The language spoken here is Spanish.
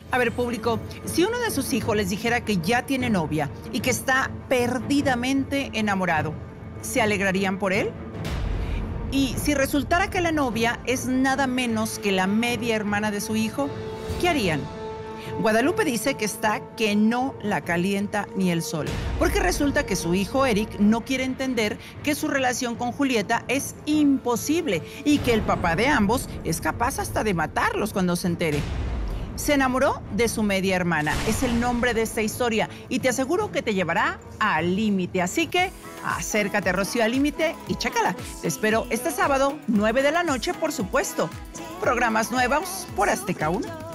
A ver, público, si uno de sus hijos les dijera que ya tiene novia y que está perdidamente enamorado, ¿se alegrarían por él? Y si resultara que la novia es nada menos que la media hermana de su hijo, ¿qué harían? Guadalupe dice que está que no la calienta ni el sol, porque resulta que su hijo Eric no quiere entender que su relación con Julieta es imposible y que el papá de ambos es capaz hasta de matarlos cuando se entere. Se enamoró de su media hermana, es el nombre de esta historia y te aseguro que te llevará al límite. Así que acércate, Rocío, al límite y chécala. Te espero este sábado, 9 de la noche, por supuesto. Programas nuevos por Azteca 1.